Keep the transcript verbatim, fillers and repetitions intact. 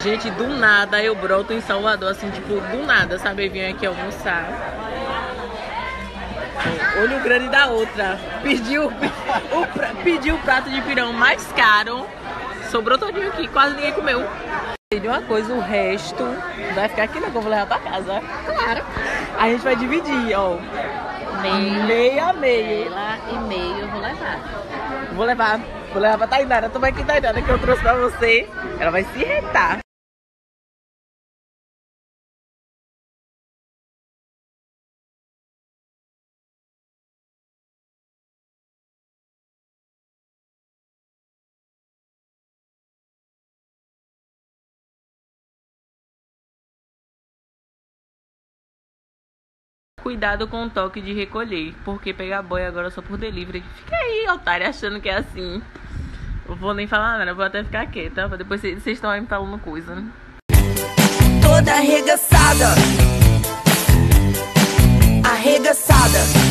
Gente, do nada eu broto em Salvador, assim, tipo, do nada, sabe? Eu vim aqui almoçar. Olho grande da outra. Pediu o, pra, pediu o prato de pirão mais caro. Sobrou todinho aqui, quase ninguém comeu. De uma coisa, o resto vai ficar aqui, não, que eu vou levar pra casa. Claro. A gente vai dividir, ó. Meio. Meio a meio. Lá e meio eu vou levar. Vou levar. Vou levar pra Tainara. Toma aqui, Tainara, que eu trouxe pra você. Ela vai se irritar. Cuidado com o toque de recolher, porque pegar boia agora só por delivery. Fica aí, otário, achando que é assim. Eu vou nem falar nada, vou até ficar quieta, pra depois vocês estão aí me falando coisa, né? Toda arregaçada, arregaçada.